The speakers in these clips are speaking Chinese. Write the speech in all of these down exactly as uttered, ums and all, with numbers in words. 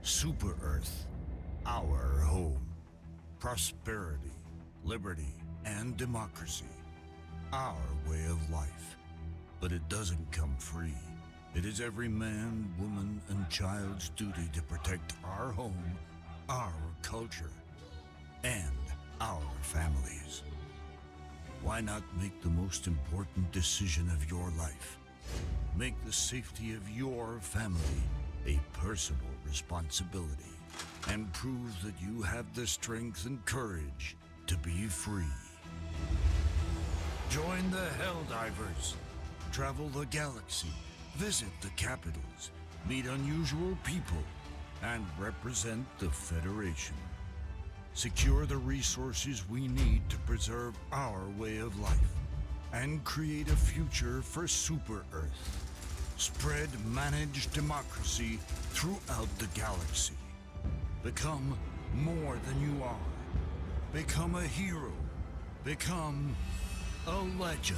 Super Earth, our home. Prosperity, liberty, and democracy. Our way of life. But it doesn't come free. It is every man, woman, and child's duty to protect our home, our culture, and our families. Why not make the most important decision of your life? Make the safety of your family a personal responsibility, and prove that you have the strength and courage to be free. Join the Helldivers. Travel the galaxy, visit the capitals, meet unusual people, and represent the Federation. Secure the resources we need to preserve our way of life, and create a future for Super Earth. Spread managed democracy throughout the galaxy. Become more than you are. Become a hero. Become a legend.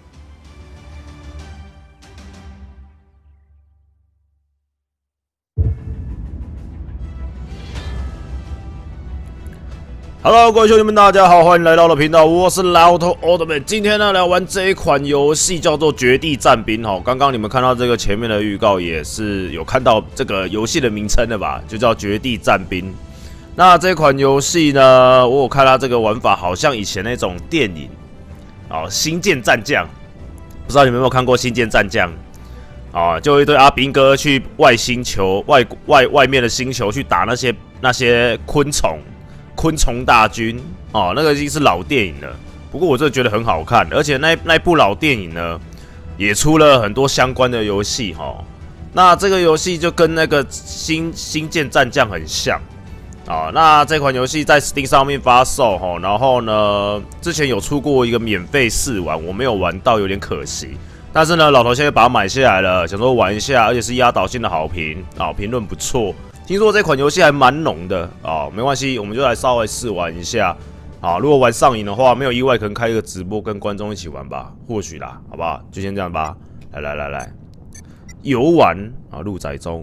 Hello， 各位兄弟们，大家好，欢迎来到我的频道，我是老头 Oldman。今天呢，来玩这一款游戏叫做《绝地战兵》哈。刚刚你们看到这个前面的预告，也是有看到这个游戏的名称的吧？就叫《绝地战兵》。那这款游戏呢，我有看它这个玩法，好像以前那种电影哦，《星舰战将》，不知道你们有没有看过《星舰战将》啊？就一堆阿兵哥去外星球、外外外面的星球去打那些那些昆虫。昆虫大军哦，那个已经是老电影了。不过我真的觉得很好看，而且那那部老电影呢，也出了很多相关的游戏哈、哦。那这个游戏就跟那个星星舰战将很像啊、哦。那这款游戏在 Steam 上面发售哈、哦，然后呢，之前有出过一个免费试玩，我没有玩到，有点可惜。但是呢，老头现在把它买下来了，想说玩一下，而且是压倒性的好评啊，评论不错。听说这款游戏还蛮浓的啊、哦，没关系，我们就来稍微试玩一下啊。如果玩上瘾的话，没有意外，可能开一个直播跟观众一起玩吧，或许啦，好不好？就先这样吧。来来来来，游玩啊，入载中，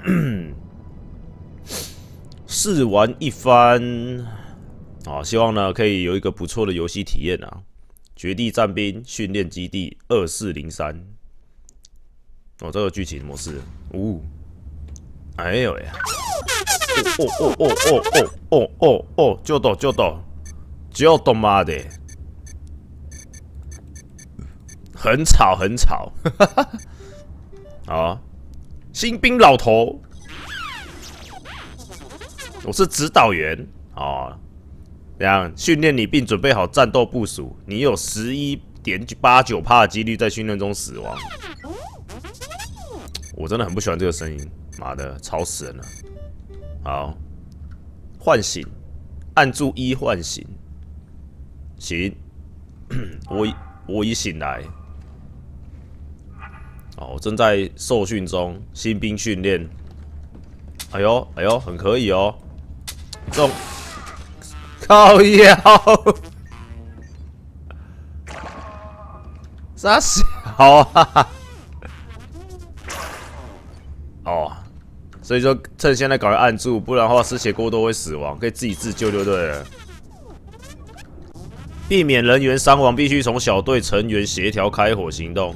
试玩一番啊，希望呢可以有一个不错的游戏体验啊。绝地战兵训练基地二四零三，哦，这个剧情模式，呜、哦。哎呦呀！哦哦哦哦哦哦哦哦！就到就到，就到妈的！很吵很吵，哈哈哈！好，新兵老头，我是指导员哦。这样训练你并准备好战斗部署，你有十一点八九趴的几率在训练中死亡。我真的很不喜欢这个声音。妈的，吵死人了！好，唤醒，按住一唤醒。行，我我已醒来。哦，我正在受训中，新兵训练。哎呦，哎呦，很可以哦。这种靠腰，啥小啊？哦。所以说，趁现在赶快按住，不然的话失血过多会死亡，可以自己自救就对了。避免人员伤亡，必须从小队成员协调开火行动。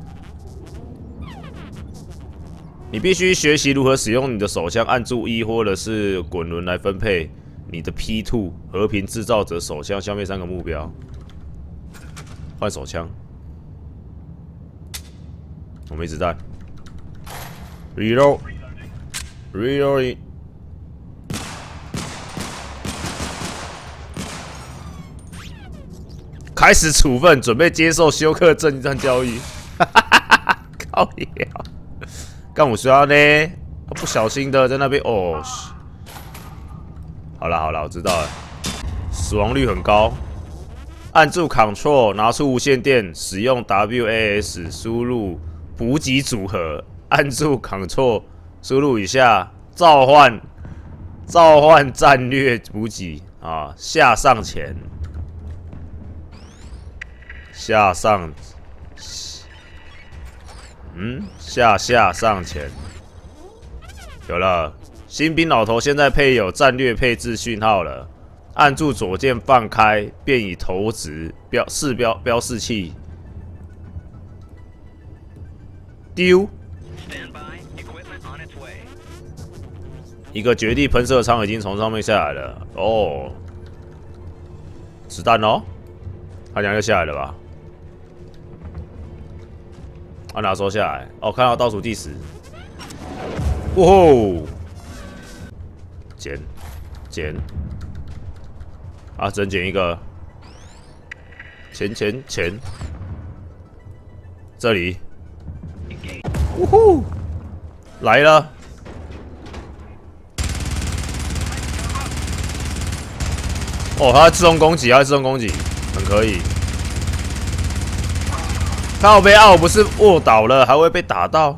你必须学习如何使用你的手枪，按住一或者是滚轮来分配你的 P 二 和平制造者手枪，消灭三个目标。换手枪，我没子弹。Reload。Reloading， 开始处分，准备接受休克阵战教育。靠呀！干我需要呢？不小心的在那边哦。好了好了，我知道了。死亡率很高。按住 Ctrl 拿出无线电，使用 W A S 输入补给组合。按住 Ctrl。输入一下召唤召唤战略补给啊，下上前，下上，嗯，下下上前，有了， 新兵老头现在配有战略配置讯号了，按住左键放开，便以投掷标示标标示器丢。一个绝地喷射舱已经从上面下来了。哦，子弹哦，他等下就下来了吧？他哪时候下来？哦，看到倒数计时。哇吼！捡，捡，啊，只能捡一个。钱钱钱，这里。呜呼，来了！哦，他自动攻击，他自动攻击，很可以。靠背啊，我不是卧倒了，还会被打到。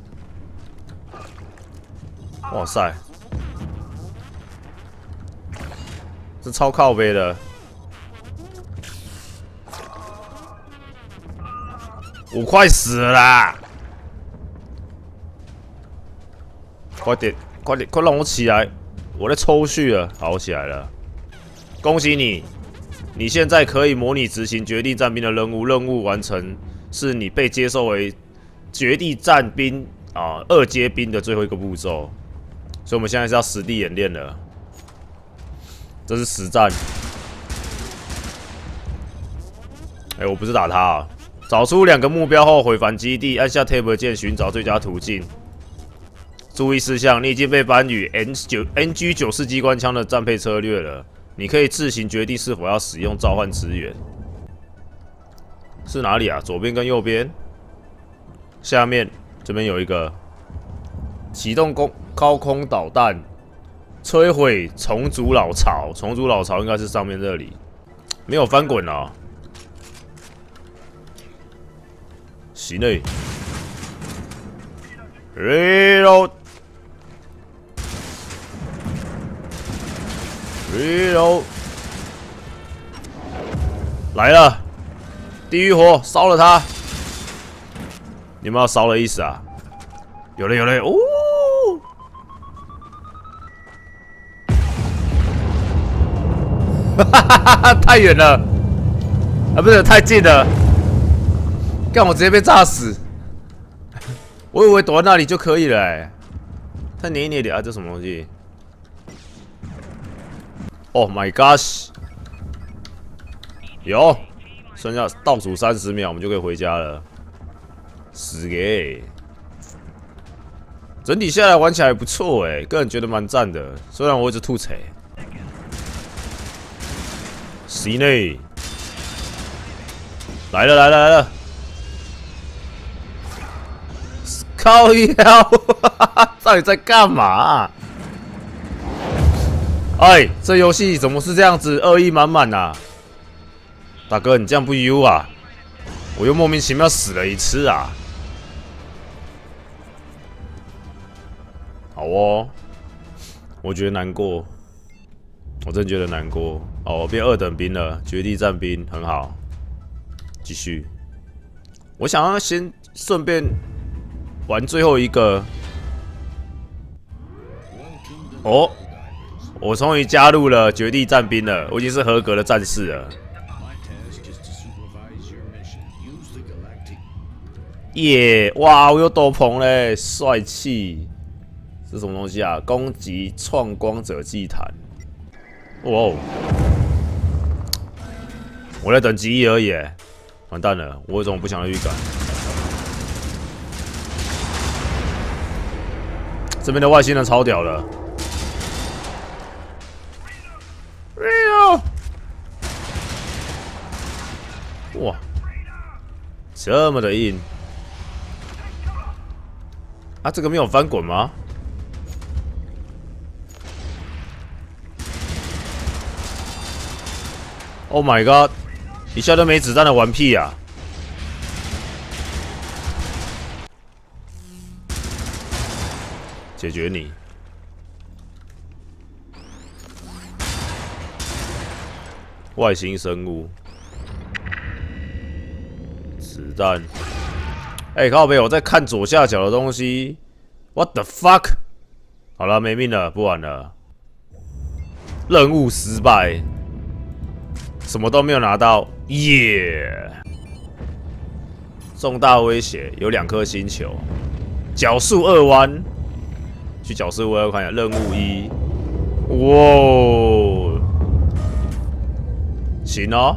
哇塞，这超靠背的。我快死了啦！快点，快点，快让我起来！我在抽蓄了，好，我起来了。恭喜你，你现在可以模拟执行绝地战兵的任务，任务完成是你被接受为绝地战兵啊二阶兵的最后一个步骤，所以我们现在是要实地演练了。这是实战。哎、欸，我不是打他啊！找出两个目标后回返基地，按下 Tab 键寻找最佳途径。注意事项：你已经被颁予 N 九 N G 九式机关枪的战配策略了。你可以自行决定是否要使用召唤支援。是哪里啊？左边跟右边。下面这边有一个启动高高空导弹，摧毁虫族老巢。虫族老巢应该是上面这里，没有翻滚啊。行嘞 ，reload。reload 来了，地狱火烧了它！你们要烧的意思啊？有了有了哦！哈哈哈哈！太远了，啊不是太近了，干我直接被炸死！我以为躲在那里就可以了哎、欸，太捏一捏的啊！这什么东西？ Oh my gosh！ 有，剩下倒数三十秒，我们就可以回家了。死给！整体下来玩起来不错哎，个人觉得蛮赞的。虽然我一直吐槽。C内，来了来了来了！靠腰，到底在干嘛、啊？ 哎，这游戏怎么是这样子，恶意满满啊！大哥，你这样不优啊！我又莫名其妙死了一次啊！好哦，我觉得难过，我真觉得难过。哦，我变二等兵了，绝地战兵很好，继续。我想要先顺便玩最后一个。哦。 我终于加入了绝地战兵了，我已经是合格的战士了。耶！ Yeah, 哇，我有斗篷嘞，帅气！这是什么东西啊？攻击创光者祭坛。哇哦！我在等极翼而已，完蛋了！我有种不祥的预感。这边的外星人超屌了。 哇，这么的硬啊！这个没有翻滚吗 ？Oh my god！ 一下都没子弹的玩屁呀、啊！解决你！外星生物。 子弹，哎、欸，靠北，我在看左下角的东西 ，What the fuck？ 好了，没命了，不玩了。任务失败，什么都没有拿到，耶、yeah ！重大威胁，有两颗星球，角速二弯，去角速二弯看一下。任务一，哇，行哦。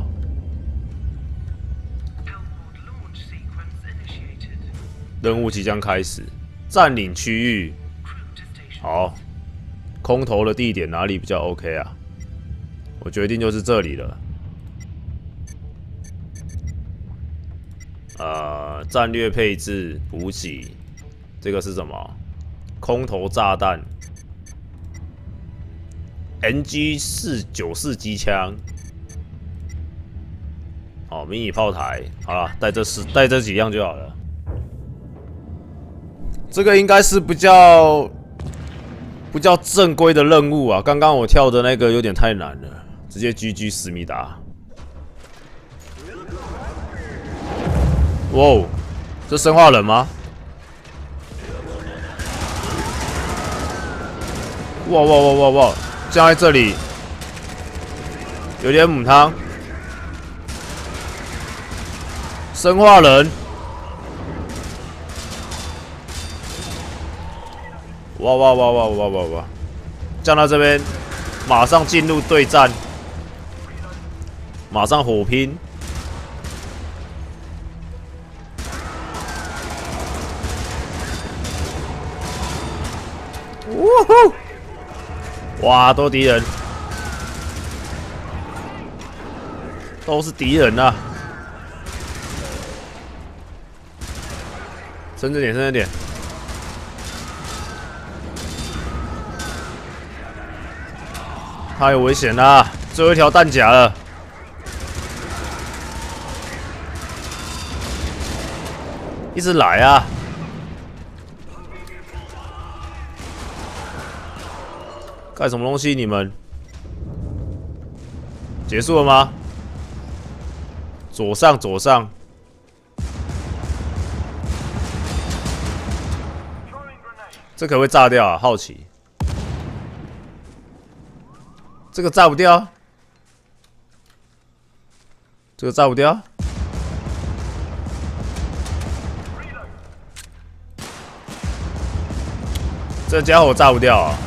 任务即将开始，占领区域。好，空投的地点哪里比较 OK 啊？我决定就是这里了。呃，战略配置补给，这个是什么？空投炸弹 ，N G 四九四机枪，好，迷你炮台，好了，带这四带这几样就好了。这个应该是比较不叫正规的任务啊，刚刚我跳的那个有点太难了，直接 G G 思密达。哇哦！这生化人吗？哇哇哇哇哇！站在这里有点母汤。生化人！哇哇哇哇哇哇哇！站到这边，马上进入对战，马上火拼。呜呼！哇，都敌人，都是敌人啊！深着点，深着点。太有危险啦！最后一条弹夹了。一直来啊！干什么东西？你们结束了吗？左上，左上。这可不可以炸掉啊？好奇。这个炸不掉。这个炸不掉。这家伙炸不掉啊！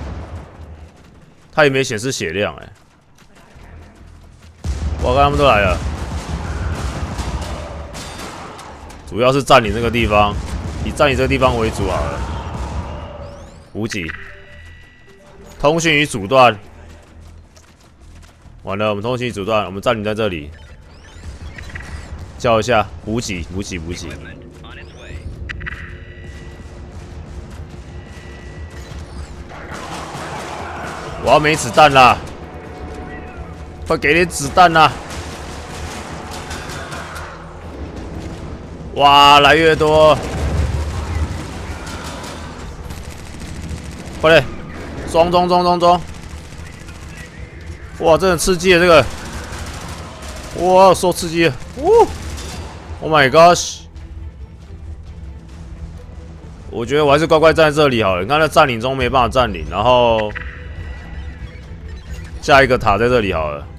他也没显示血量哎、欸。我看他们都来了，主要是占领这个地方，以占领这个地方为主好了。补给，通讯与阻断，完了，我们通讯与阻断，我们占领在这里。叫一下补给，补给，补给。我要没子弹啦！快给点子弹啦！哇，来越多！快点，装装装装装！哇，真的刺激了这个！哇，受刺激了！呜 ！Oh my gosh！ 我觉得我还是乖乖站在这里好了。你看那占领中没办法占领，然后。下一个塔在这里好了，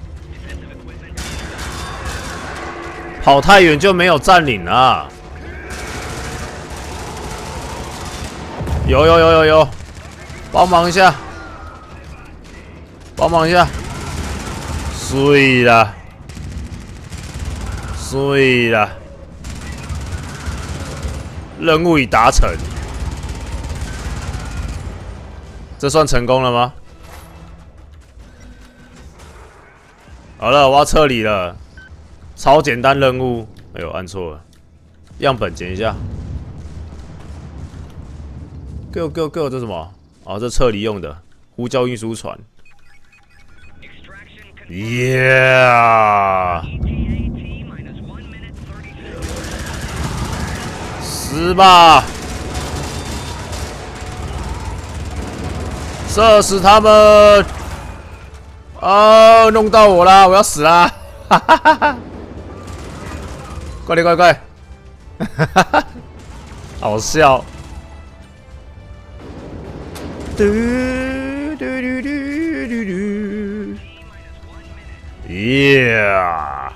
跑太远就没有占领啊！有有有有有，帮忙一下，帮忙一下，碎了，碎了，任务已达成，这算成功了吗？好了，我要撤离了。超简单任务，哎呦，按错了。样本捡一下。Go go go， 这什么？哦，这撤离用的呼叫运输船。Yeah！ 死吧！射死他们！哦，弄到我啦！我要死啦！哈哈哈哈！快点，快快！哈哈哈！好笑！ 嘟嘟嘟嘟嘟嘟 ，Yeah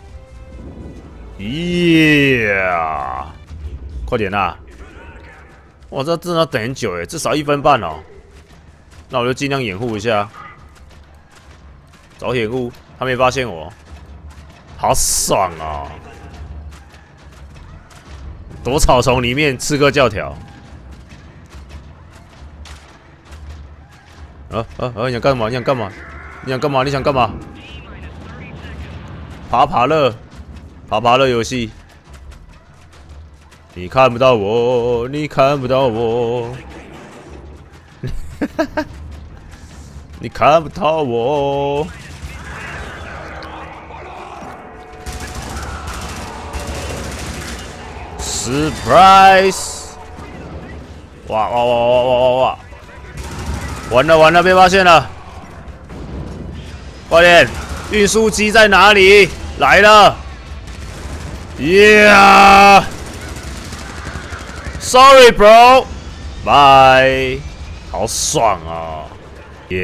Yeah， 快点啦！哇，这真的要等很久哎，至少一分半哦。那我就尽量掩护一下，找掩护，他没发现我，好爽哦！躲草丛里面吃个教条。啊啊啊！你想干嘛？你想干嘛？你想干嘛？你想干嘛？爬爬乐，爬爬乐游戏。你看不到我，你看不到我，你看不到我。Surprise！ 哇哇哇哇哇哇哇！完了完了，被发现了！快点，运输机在哪里？来了 ！Yeah！Sorry, bro. Bye. 好爽啊！耶、yeah ！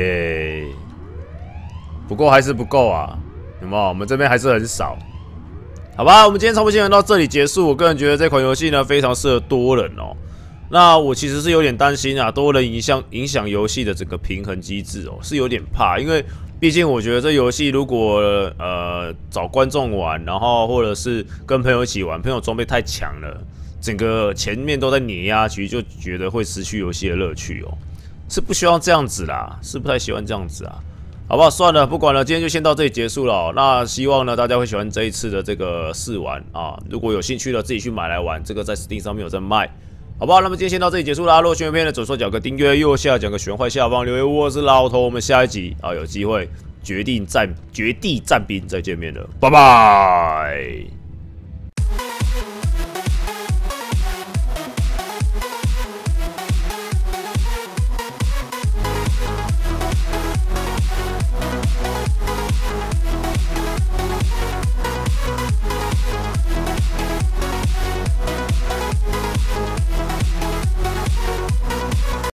不过还是不够啊，有没有？我们这边还是很少。好吧，我们今天超播新闻到这里结束。我个人觉得这款游戏呢，非常适合多人哦。那我其实是有点担心啊，多人影响影响游戏的整个平衡机制哦，是有点怕，因为毕竟我觉得这游戏如果呃找观众玩，然后或者是跟朋友一起玩，朋友装备太强了。整个前面都在碾压，其实就觉得会失去游戏的乐趣哦，是不希望这样子啦，是不太喜欢这样子啊，好不好？算了，不管了，今天就先到这里结束了、哦。那希望呢大家会喜欢这一次的这个试玩啊，如果有兴趣的自己去买来玩，这个在 Steam 上面有在卖，好不好？那么今天先到这里结束啦。如果喜欢片的左手角个订阅，右下角个玄幻下方留言，我是老头，我们下一集啊有机会决定战绝地战兵再见面了，拜拜。